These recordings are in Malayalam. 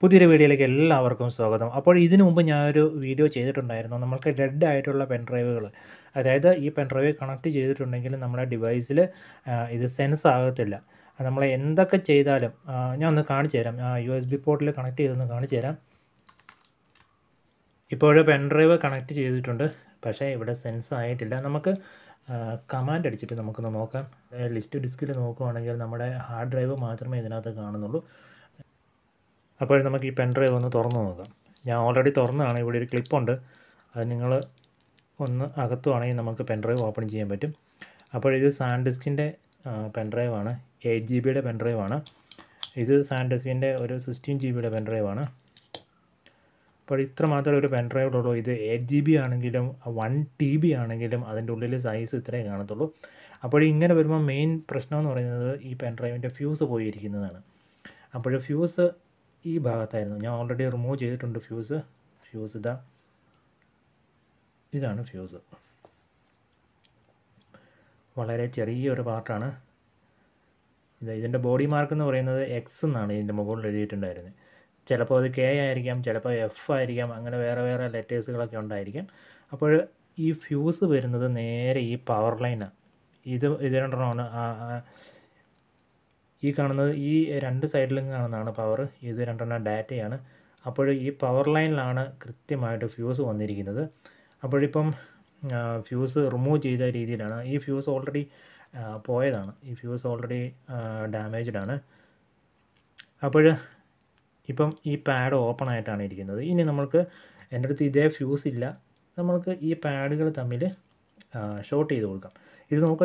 പുതിയൊരു വീഡിയോയിലേക്ക് എല്ലാവർക്കും സ്വാഗതം. അപ്പോൾ ഇതിനു മുമ്പ് ഞാനൊരു വീഡിയോ ചെയ്തിട്ടുണ്ടായിരുന്നു. നമുക്ക് ഡെഡ് ആയിട്ടുള്ള പെൻഡ്രൈവുകൾ, അതായത് ഈ പെൻഡ്രൈവ് കണക്ട് ചെയ്തിട്ടുണ്ടെങ്കിൽ നമ്മുടെ ഡിവൈസിൽ ഇത് സെൻസ് ആകത്തില്ല. നമ്മൾ എന്തൊക്കെ ചെയ്താലും ഞാൻ ഒന്ന് കാണിച്ചു തരാം. USB പോർട്ടിൽ കണക്ട് ചെയ്തൊന്ന് കാണിച്ചു തരാം. ഇപ്പോൾ പെൻഡ്രൈവ് കണക്ട് ചെയ്തിട്ടുണ്ട്, പക്ഷേ ഇവിടെ സെൻസ് ആയിട്ടില്ല. നമുക്ക് കമാൻഡ് അടിച്ചിട്ട് നമുക്കൊന്ന് നോക്കാം. ലിസ്റ്റ് ഡിസ്കിൽ നോക്കുകയാണെങ്കിൽ നമ്മുടെ ഹാർഡ് ഡ്രൈവ് മാത്രമേ ഇതിനകത്ത് കാണുന്നുള്ളൂ. അപ്പോൾ നമുക്ക് ഈ പെൻഡ്രൈവ് ഒന്ന് തുറന്ന് നോക്കാം. ഞാൻ ഓൾറെഡി തുറന്നതാണ്. ഇവിടെ ഒരു ക്ലിപ്പുണ്ട്, അത് നിങ്ങൾ ഒന്ന് അകത്തുവാണെങ്കിൽ നമുക്ക് പെൻഡ്രൈവ് ഓപ്പൺ ചെയ്യാൻ പറ്റും. അപ്പോൾ ഇത് സാൻഡിസ്കിൻ്റെ പെൻഡ്രൈവാണ്, 8 GB പെൻഡ്രൈവാണ്. ഇത് സാൻഡിസ്കിൻ്റെ ഒരു 16 GB പെൻഡ്രൈവാണ്. അപ്പോൾ ഇത്ര മാത്രമേ ഒരു പെൻഡ്രൈവിലുള്ളൂ. ഇത് 8 GB ആണെങ്കിലും 1 TB ആണെങ്കിലും അതിൻ്റെ ഉള്ളിൽ സൈസ് ഇത്രയേ കാണത്തുള്ളൂ. അപ്പോൾ ഇങ്ങനെ വരുമ്പോൾ മെയിൻ പ്രശ്നം എന്ന് പറയുന്നത് ഈ പെൻഡ്രൈവിൻ്റെ ഫ്യൂസ് പോയിരിക്കുന്നതാണ്. അപ്പോൾ ഫ്യൂസ് ഈ ഭാഗത്തായിരുന്നു. ഞാൻ ഓൾറെഡി റിമൂവ് ചെയ്തിട്ടുണ്ട് ഫ്യൂസ്. ഇതാണ് ഫ്യൂസ്. വളരെ ചെറിയൊരു പാർട്ടാണ്. ഇതിൻ്റെ ബോഡി മാർക്ക് എന്ന് പറയുന്നത് X എന്നാണ് ഇതിൻ്റെ മുകളിൽ എഴുതിയിട്ടുണ്ടായിരുന്നത്. ചിലപ്പോൾ അത് K ആയിരിക്കാം, ചിലപ്പോൾ F ആയിരിക്കാം, അങ്ങനെ വേറെ വേറെ ലെറ്റേഴ്സുകളൊക്കെ ഉണ്ടായിരിക്കാം. അപ്പോൾ ഈ ഫ്യൂസ് വരുന്നത് നേരെ ഈ പവർ ലൈനാണ്. ഇത് രണ്ടെണ്ണമാണ്. ഈ കാണുന്നത്, ഈ രണ്ട് സൈഡിലും കാണുന്നതാണ് പവർ. ഇത് രണ്ടെണ്ണം ഡാറ്റയാണ്. അപ്പോൾ ഈ പവർ ലൈനിലാണ് കൃത്യമായിട്ട് ഫ്യൂസ് വന്നിരിക്കുന്നത്. അപ്പോഴിപ്പം ഫ്യൂസ് റിമൂവ് ചെയ്ത രീതിയിലാണ്. ഈ ഫ്യൂസ് ഓൾറെഡി പോയതാണ്. ഈ ഫ്യൂസ് ഓൾറെഡി ഡാമേജ്ഡ് ആണ്. അപ്പോൾ ഇപ്പം ഈ പാഡ് ഓപ്പൺ ആയിട്ടാണ് ഇരിക്കുന്നത്. ഇനി നമ്മൾക്ക്, എൻ്റെ അടുത്ത് ഇതേ ഫ്യൂസ് ഇല്ല, നമ്മൾക്ക് ഈ പാഡുകൾ തമ്മിൽ ഷോർട്ട് ചെയ്ത് കൊടുക്കാം. ഇത് നോക്കുക,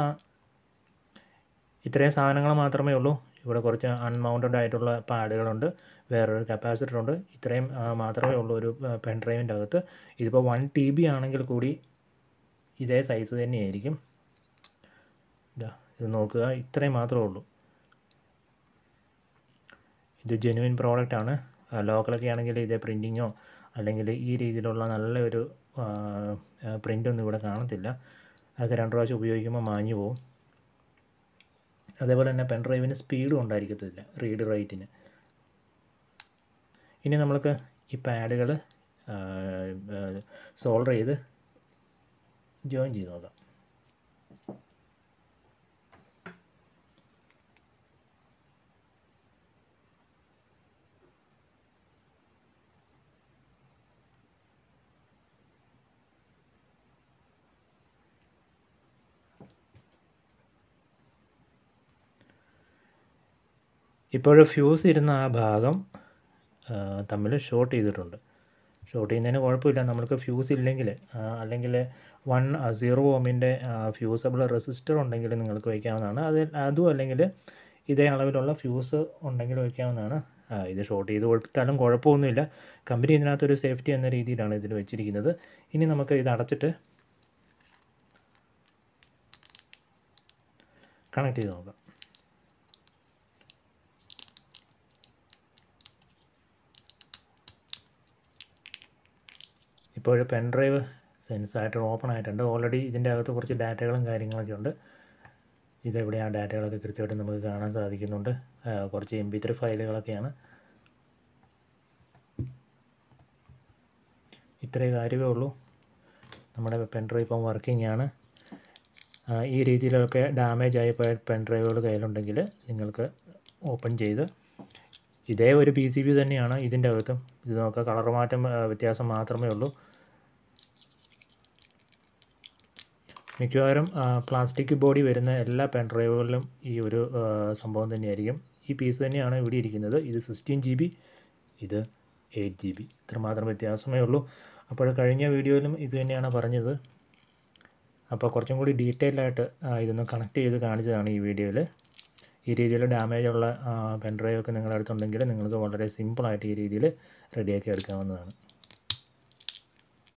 ഇത്രയും സാധനങ്ങൾ മാത്രമേ ഉള്ളൂ. ഇവിടെ കുറച്ച് അൺമൗണ്ടഡ് ആയിട്ടുള്ള പാഡുകളുണ്ട്, വേറൊരു കപ്പാസിറ്ററുണ്ട്. ഇത്രയും മാത്രമേ ഉള്ളൂ ഒരു പെൻഡ്രൈവിൻ്റെ അകത്ത്. ഇതിപ്പോൾ 1 TB ആണെങ്കിൽ കൂടി ഇതേ സൈസ് തന്നെയായിരിക്കും. ഇത് നോക്കുക, ഇത്രയും മാത്രമേ ഉള്ളൂ. ഇത് ജെനുവിൻ പ്രോഡക്റ്റാണ്. ലോക്കലൊക്കെ ആണെങ്കിൽ ഇതേ പ്രിൻറ്റിങ്ങോ അല്ലെങ്കിൽ ഈ രീതിയിലുള്ള നല്ലൊരു പ്രിൻ്റൊന്നും ഇവിടെ കാണത്തില്ല. അതൊക്കെ 2 പ്രാവശ്യം ഉപയോഗിക്കുമ്പോൾ മാഞ്ഞു പോകും. അതേപോലെ തന്നെ പെൻഡ്രൈവിന് സ്പീഡും ഉണ്ടായിരിക്കത്തില്ല, റീഡ് റൈറ്റിന്. ഇനി നമ്മൾക്ക് ഈ പാഡുകൾ സോൾഡർ ചെയ്ത് ജോയിൻ ചെയ്ത് നോക്കാം. ഇപ്പോൾ ഫ്യൂസ് ഇരുന്ന ആ ഭാഗം തമ്മിൽ ഷോർട്ട് ചെയ്തിട്ടുണ്ട്. ഷോർട്ട് ചെയ്യുന്നതിന് കുഴപ്പമില്ല. നമ്മൾക്ക് ഫ്യൂസ് ഇല്ലെങ്കിൽ, അല്ലെങ്കിൽ 1 ohmൻ്റെ ഫ്യൂസബിൾ റെസിസ്റ്റർ ഉണ്ടെങ്കിൽ നിങ്ങൾക്ക് വയ്ക്കാവുന്നതാണ്. അതും അല്ലെങ്കിൽ ഇതേ അളവിലുള്ള ഫ്യൂസ് ഉണ്ടെങ്കിൽ വയ്ക്കാവുന്നതാണ്. ഇത് ഷോർട്ട് ചെയ്ത് കൊടുത്താലും കുഴപ്പമൊന്നുമില്ല. കമ്പനി ഇതിനകത്തൊരു സേഫ്റ്റി എന്ന രീതിയിലാണ് ഇതിൽ വെച്ചിരിക്കുന്നത്. ഇനി നമുക്ക് ഇത് അടച്ചിട്ട് കണക്ട് ചെയ്ത് നോക്കാം. ഇപ്പോൾ പെൻഡ്രൈവ് സെൻസായിട്ട് ഓപ്പൺ ആയിട്ടുണ്ട്. ഓൾറെഡി ഇതിൻ്റെ അകത്ത് കുറച്ച് ഡാറ്റകളും കാര്യങ്ങളൊക്കെ ഉണ്ട്. ഇതെവിടെ ആ ഡാറ്റകളൊക്കെ കൃത്യമായിട്ട് നമുക്ക് കാണാൻ സാധിക്കുന്നുണ്ട്. കുറച്ച് MP3 ഫയലുകളൊക്കെയാണ്. ഇത്രേ കാര്യമേ ഉള്ളൂ. നമ്മുടെ പെൻഡ്രൈവ് ഇപ്പം വർക്കിംഗ് ആണ്. ഈ രീതിയിലൊക്കെ ഡാമേജ് ആയി പോയ പെൻഡ്രൈവുകൾ കയ്യിലുണ്ടെങ്കിൽ നിങ്ങൾക്ക് ഓപ്പൺ ചെയ്ത്, ഇതേ ഒരു PCB തന്നെയാണ് ഇതിൻ്റെ അകത്തും. ഇത് നോക്കുക, കളർ മാറ്റം വ്യത്യാസം മാത്രമേ ഉള്ളൂ. മിക്കവാറും പ്ലാസ്റ്റിക് ബോഡി വരുന്ന എല്ലാ പെൻഡ്രൈവുകളിലും ഈ ഒരു സംഭവം തന്നെയായിരിക്കും. ഈ പീസ് തന്നെയാണ് ഇവിടെ ഇരിക്കുന്നത്. ഇത് 16 GB, ഇത് 8 GB. ഇത്രമാത്രം വ്യത്യാസമേ ഉള്ളൂ. അപ്പോൾ കഴിഞ്ഞ വീഡിയോയിലും ഇത് തന്നെയാണ് പറഞ്ഞത്. അപ്പോൾ കുറച്ചും കൂടി ഡീറ്റെയിൽഡായിട്ട് ഇതൊന്ന് കണക്ട് ചെയ്ത് കാണിച്ചതാണ് ഈ വീഡിയോയിൽ. ഈ രീതിയിൽ ഡാമേജുള്ള പെൻഡ്രൈവൊക്കെ നിങ്ങളുടെ അടുത്തുണ്ടെങ്കിൽ നിങ്ങൾക്ക് വളരെ സിമ്പിളായിട്ട് ഈ രീതിയിൽ റെഡിയാക്കി എടുക്കാവുന്നതാണ്.